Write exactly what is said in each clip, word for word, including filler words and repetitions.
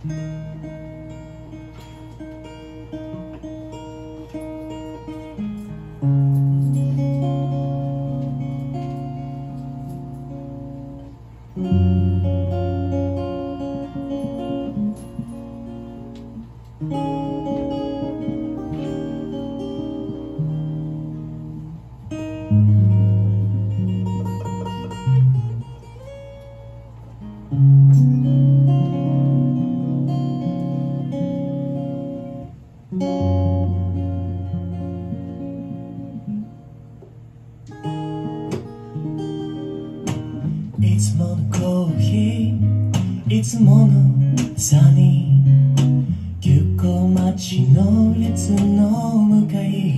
いつものコーヒー、いつもの朝に急行待ちの列の向かい、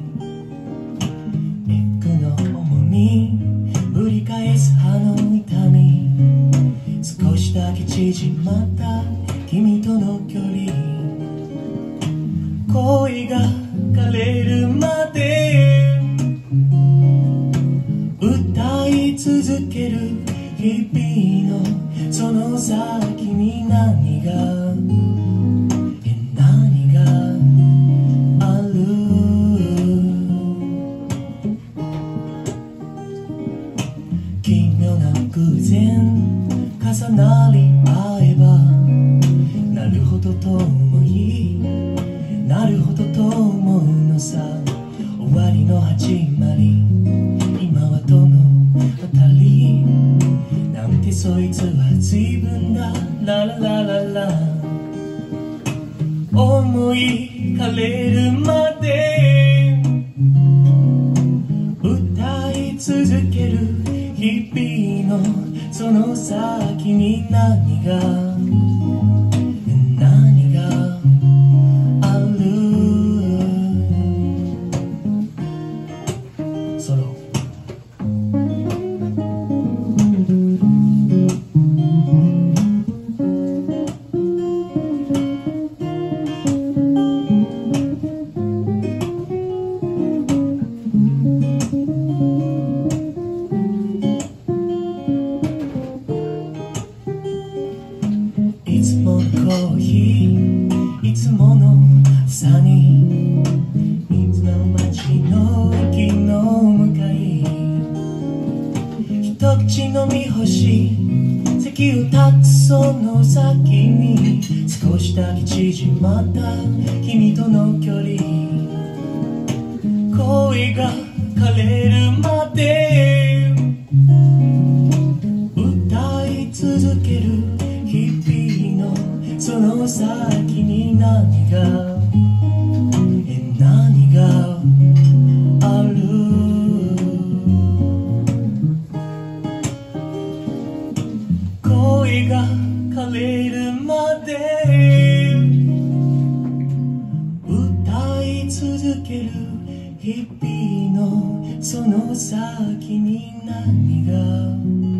ネックの重みぶり返す歯の痛み、少しだけ縮まった君との距離、恋が枯れるまで歌い続ける日々のその先に何がえ何がある、奇妙な偶然重なり合えばなるほどと思い、なるほどと思うのさ。終わりの始まり、今はどの二人なんて、そいつは随分だラララララ、思い枯れるまで歌い続ける日々のその先に何が何がある。ソロいつものコーヒー、いつもの朝に水の街の駅の向かい、一口飲み干し席を立つその先に少しだけ縮まった君との距離、恋が枯れるまで歌い続ける日々のその先に何がえ何がある。恋が枯れるまで歌い続ける日々のその先に何が